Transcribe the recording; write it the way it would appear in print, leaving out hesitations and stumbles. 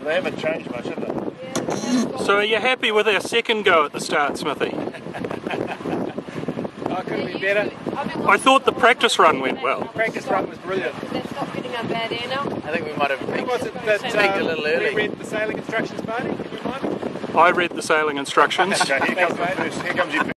They haven't changed much, have they? So are you happy with our second go at the start, Smithy? Oh, could be better. I thought the practice run went well. Practice run was brilliant. That's not getting a bad air now. I think we might have peaked, Was it that peaked a little we early. read the sailing instructions, Barney? Can you remind me? I read the sailing instructions. Okay, here comes your